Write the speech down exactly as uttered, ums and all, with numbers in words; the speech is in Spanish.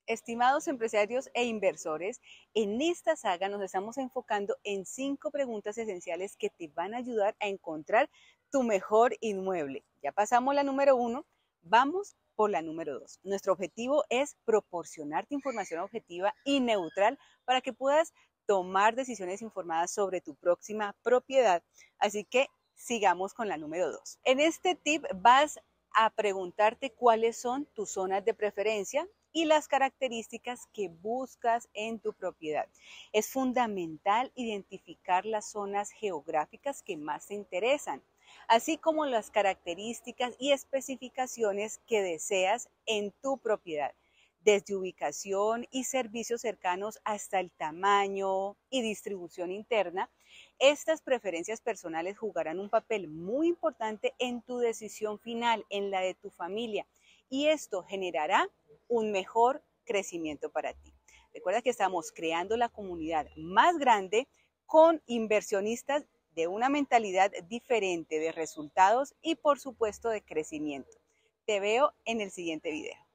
Estimados empresarios e inversores, en esta saga nos estamos enfocando en cinco preguntas esenciales que te van a ayudar a encontrar tu mejor inmueble. Ya pasamos la número uno, vamos por la número dos. Nuestro objetivo es proporcionarte información objetiva y neutral para que puedas tomar decisiones informadas sobre tu próxima propiedad. Así que sigamos con la número dos. En este tip vas a preguntarte cuáles son tus zonas de preferencia y las características que buscas en tu propiedad. Es fundamental identificar las zonas geográficas que más te interesan, así como las características y especificaciones que deseas en tu propiedad, desde ubicación y servicios cercanos hasta el tamaño y distribución interna. Estas preferencias personales jugarán un papel muy importante en tu decisión final, en la de tu familia, y esto generará un mejor crecimiento para ti. Recuerda que estamos creando la comunidad más grande con inversionistas de una mentalidad diferente de resultados y por supuesto de crecimiento. Te veo en el siguiente video.